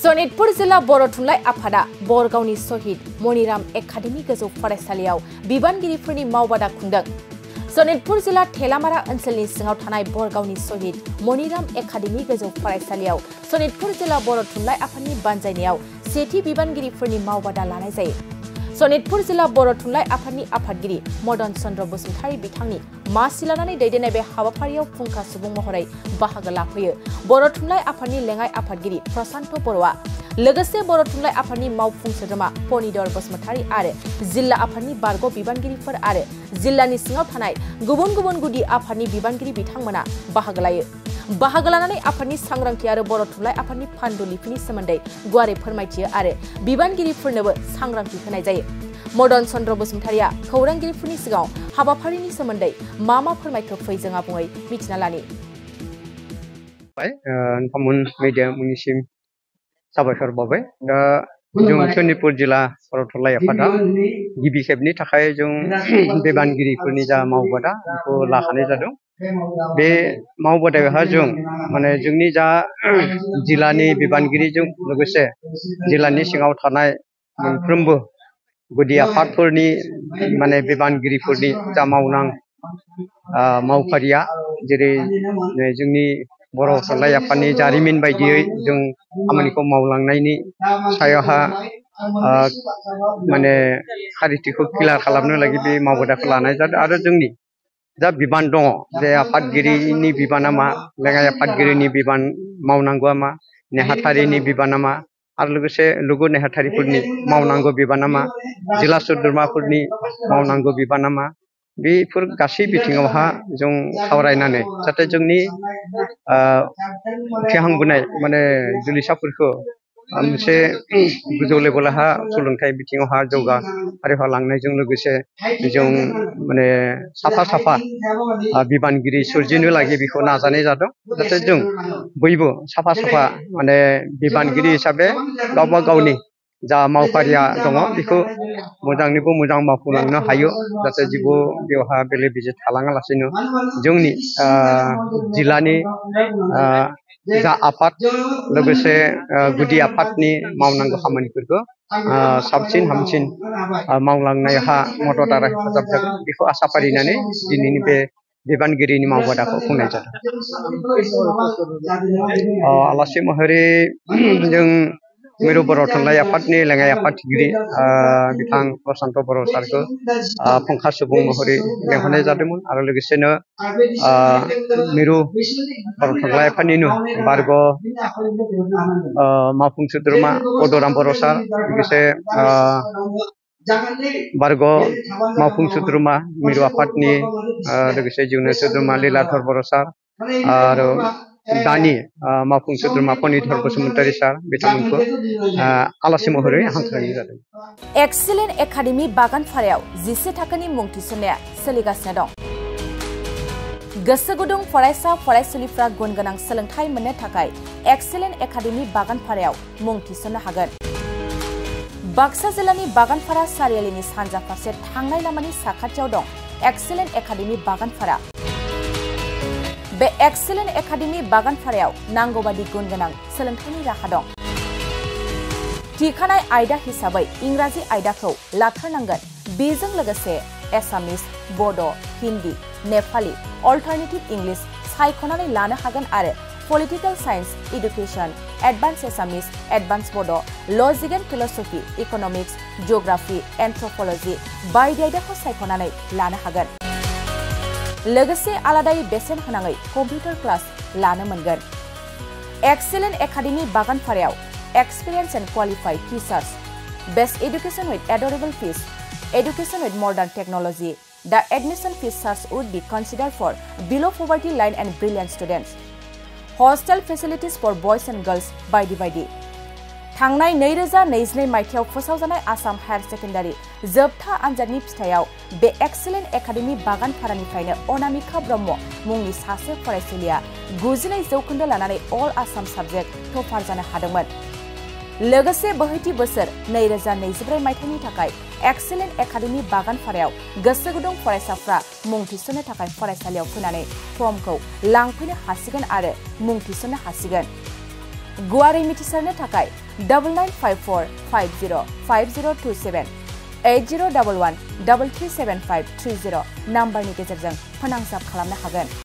सनितपुर जिला बर' थुनलाइ आफादा बरगावनि शहीद मनिराम एकाडेमि गोजौ फरायसालियाव बिबानगिरिफोरनि मावबादा खुंदों। सनितपुर जिला थेलामारा ओनसोलनि सिङाव थानाय बरगावनि शहीद मनिराम एकाडेमि गोजौ फरायसालियाव सनितपुर जिला बर' थुनलाइ आफादनि बानजायनायाव सेथि बिबानगिरिफोरनि मावबादा लानाय जायो। सनितपुर जिला बर' थुनलाइ आफादनि आफादगिरि मदन चन्द्र बसुमतारी बिथांनि मासि लानानै दैदेननाय बे हाबाफारियाव फुंखा सुबुं महरै बाहागो लाफैयो। बर' थुनलाइ आफादनि लेङाइ आफादगिरि प्रशान्त बर'आ लोगोसे बर' थुनलाइ आफादनि मावफुं सोद्रोमा पनिदर बसुमतारी आरो जिल्ला आफादनि बारग' बिबानगिरिफोर आरो जिल्लानि सिङाव थानाय गुबुन गुबुन गुदि आफादनि बिबानगिरि बिथांमोना बाहागो लायो। बाहागो लानानै आफादनि सांग्रांथि आरो बर' थुनलाइ आफादनि पान्डुलिपिनि सोमोन्दै गुवारै फोरमायथियो आरो बिबानगिरिफोरनोबो सांग्रांथि होनाय जायो। मदन चन्द्र बसुमतारीया खौरांगिरिफोरनि सिगाङाव हाबाफारिनि सोमोन्दै मा फोरमायखो फै जों आबुङै मिथिना लानि। नोंथांमोन मिडियामनिसिम साबायखर बावबाय। दा जों सनितपुर जिल्ला बर' थुनलाइ आफादा गिबि खेबनि थाखाय जों बिबानगिरिफोरनि जा मावबादा बेखौ लाखानाय जादों। बे मावबादायावहा जों माने जोंनि जा जिल्लानि बिबानगिरिजों लोगोसे जिल्लानि सिङाव थानाय मोनफ्रोमबो गुदि आफादफोरनि माने बिबानगिरिफोरनि जा मावफारिया जेरै जोंनि बर' थुनलाइ आफादनि जारिमिन बायदियै जों खामानिखौ मावलांनायनि सायावहा माने खारिथिखौ क्लियार खालामनो लागि बे मावबादाखौ लानाय जादों। आरो जोंनि जा बिबान दङ जे आफादगिरिनि बिबाना मा, लेङाइ आफादगिरिनि बिबान मावनांगौआ मा, नेहाथारिनि बिबाना मा, आरो लोगोसे लोगो नेहाथारिफोरनि मावनांगौ बिबाना मा, जिल्ला सोद्रोमाफोरनि मावनांगौ बिबाना मा, बेफोर गासै बिथिङावहा जों सावरायनानै जाहाथे जोंनि उथिहांबोनाय माने जुलिसाफोरखौ मोनसे गोजौ लेभेलावहा सोलोंथाइ बिथिङावहा जौगालांनायजों लोगोसे जों माने साफा बिबानगिरि सोरजिनो लागि बेखौ नाजानाय जादों। जाहाथे जों बयबो साफा माने बिबानगिरि हिसाबै गावबा गावनि जा मावफारिया दङ बेखौ मोजांनिबो मोजां मावफुंलांनो हायो। जाहाथे जेबो बेवहा बेले बेजे थालाङालासिनो जोंनि जिल्लानि जा आफाद लोगोसे गुदि आफादनि मावनांगौ खामानिफोरखौ साबसिन हामसिन मावलांनायावहा मदद आरो हेफाजाब जागोन बेखौ आसा फारिनानै दिनैनि बे बिबानगिरिनि मावबादाखौ खुंनाय जादों। आलासि महरै जों मिरु बर' थुनलाइ आफादनि लेङाइ आफादगिरि बिथां प्रशान्त बर' सारखौ फुंखा सुबुं महरै लेंहरनाय जादोंमोन। आरो लोगोसेनो मिरु बर' थुनलाइ आफादनिनो बारग' मावफुं सोद्रोमा पदराम बर' सार, लोगोसे बारग' मावफुं सोद्रोमा मिरु आफादनि लोगोसे जिउनि सोद्रोमा लीलाधर बर' सार आरो दानि मावफुं सोद्रोमा पनिधर बसुमतारी सार बिथांमोनखौ आलासि महरै हांख्रायनाय जादों। एक्सिलेन्ट एकाडेमि बागानपारायाव 11 थाखोनि मुं थिसननाया सोलिगासिनो दं। गोसो गुदुं फरायसा फरायसुलिफ्रा गुन गोनां सोलोंथाइ मोननो थाखाय एक्सिलेन्ट एकाडेमि बागानपारायाव मुं थिसननो हागोन। बाक्सा जिल्लानि बागानपारा सारियालिनि सानजा फारसे थांनाय लामानि साखाथियाव दं एक्सिलेन्ट एकाडेमि बागानपारा। बे एक्सिलेन्ट एकाडेमि बागानपारायाव नांगौबादि गुन गोनां सोलोंथाइनि राहा दं। थिखानाय आयदा हिसाबै इंराजि आयदाखौ लाथारनांगोन। बेजों लोगोसे एसामिस, बड', हिन्दी, नेपाली, अल्टारनेटिभ इंलिश सायख'नानै लानो हागोन आरो political science, education, advance Assamese, advance Bodo', logic and philosophy, economics, geography, anthropology बायदि आयदाखौ सायख'नानै लानो हागोन। लोगोसे आलादायै बेसेन होनाङै कम्पिउटार क्लास लानो मोनगोन। एक्सिलेन्ट एकाडेमि बागानपारायाव experience and qualified teachers, best education with adorable fees, education with modern technology. The admission fees charge would be considered for below poverty line and brilliant students. Hostel facilities for boys and girls बायदि। थांनाय 2022 मायथाइयाव फोसावजानाय Assam higher secondary जोबथा आनजादनि फिथायाव बे excellent academy बागानपारानिफ्रायनो अनामिका ब्रह्म मुंनि सासे फरायसुलिया 99 जौखोन्दो लानानै अल आसाम साबजेक्ट टपार जानो हादोंमोन। लोगोसे बोहैथि बोसोर 2024 मायथाइनि थाखाय एक्सिलेन्ट एकाडेमि बागानपारायाव गोसो गुदुं फरायसाफ्रा मुं थिसननो थाखाय फरायसालियाव फैनानै फर्मखौ लांफैनो हासिगोन आरो मुं थिसननो हासिगोन। गुवारै मिथिसारनो थाखाय 9954505027 8011 337530 नाम्बारनि गेजेरजों फोनांजाब खालामनो हागोन।